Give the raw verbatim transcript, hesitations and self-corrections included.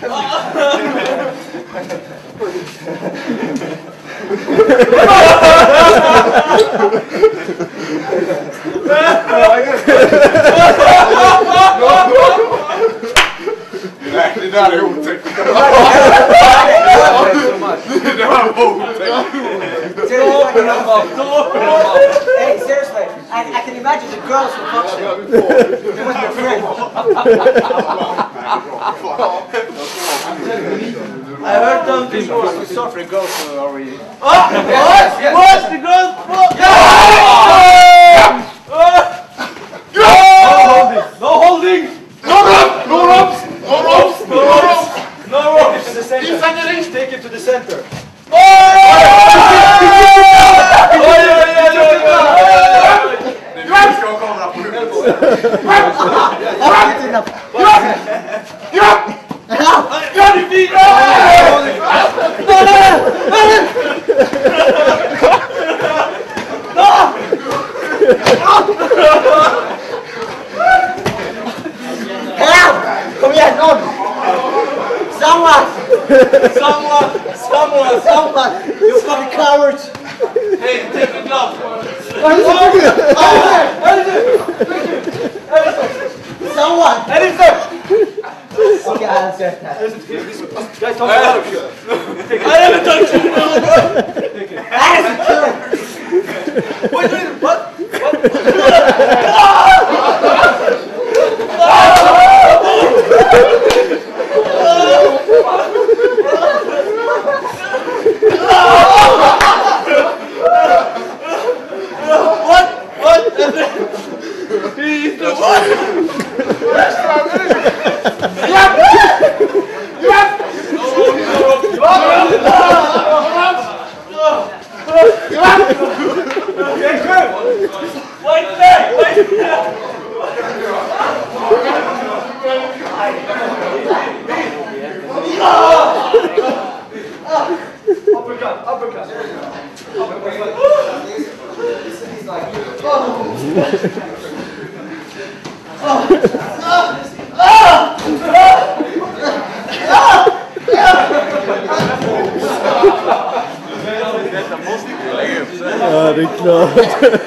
Det där är otäckt. Det var otäckt. Hey, seriously, I, I can imagine the girls who fucked him. They must be afraid. I heard them before. We saw for the girls who already. What? What? The girls? No holding! No ropes! No ropes! No ropes! No ropes! No ropes! To the center. Take it to the center. Du ska komma på huvudet. Ja, det blir Kom igen, någon! Someone! Someone! Someone! Someone! You fucking cowards! Hey, take the glove! Someone! Alistair! Okay, I'll say that. Guys, talk about it. I haven't touched you! Alistair! Wait, wait, what? What? What? He's the one! Yep! Yep! Okay, good! Wait there! Wait there! Uppercut! Uppercut! He's like... Ja, det är klart.